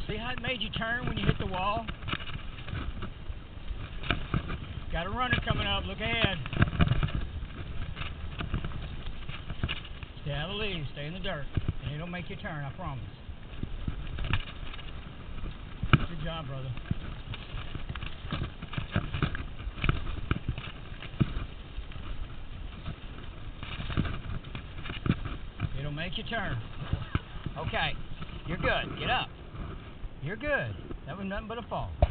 See how it made you turn when you hit the wall? Got a runner coming up. Look ahead. Stay out of the leaves. Stay in the dirt. And it'll make you turn, I promise. Good job, brother. It'll make you turn. Okay. You're good. Get up. You're good. That was nothing but a fall.